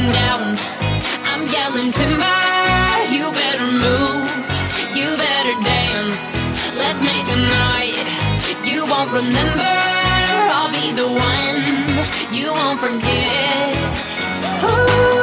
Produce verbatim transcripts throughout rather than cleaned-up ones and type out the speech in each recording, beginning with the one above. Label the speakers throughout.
Speaker 1: down. I'm yelling timber, you better move, you better dance. Let's make a night you won't remember. I'll be the one you won't forget. Ooh.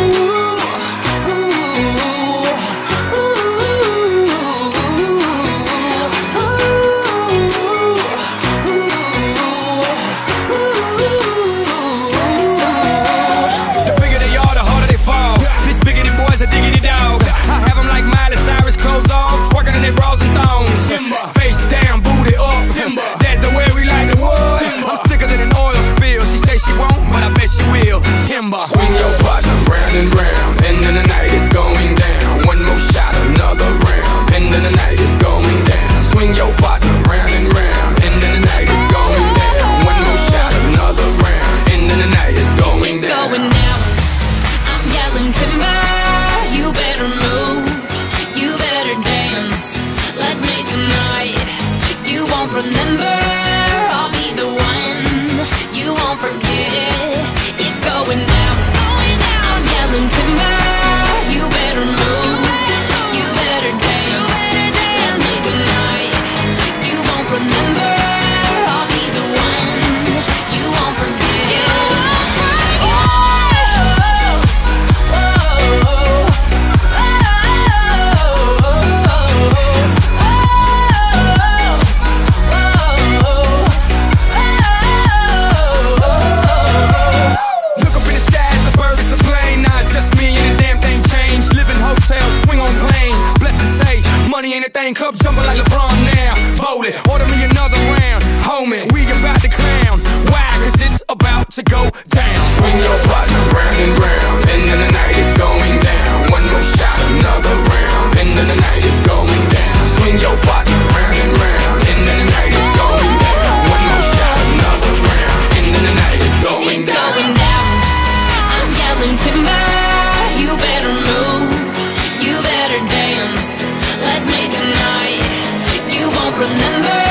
Speaker 2: Face down, booty up, timber. That's the way we like the wood. Timber. I'm sicker than an oil spill. She say she won't, but I bet she will. Timber. Swing your partner round and round, and then the night is going down. One more shot, another round, and then the night is going down. Swing your partner round and round, and then the night is going down. One more shot, another round, and then the night is going
Speaker 1: it's
Speaker 2: down.
Speaker 1: It's going down. I'm yelling timber. You better move. You better dance. Let's make a night you won't remember. I'll be the one you won't forget. It's going down. I'm yelling timber. You better move. You better dance. Let's make a night you won't remember. I'll be the one you won't forget.
Speaker 2: Club jumping like LeBron now. Bowl it, order me another round. Homie, we about to clown. Why? Cause it's about to go down. Swing your partner round and round, and then the night is going down. One more shot, another round, and then the night is going down. Swing your partner round and round, and then the night is going down. One more shot, another round, and then the night is going
Speaker 1: it's
Speaker 2: down.
Speaker 1: It's going down. I'm yelling timber. You better move. You better dance. Let's make a night you won't remember.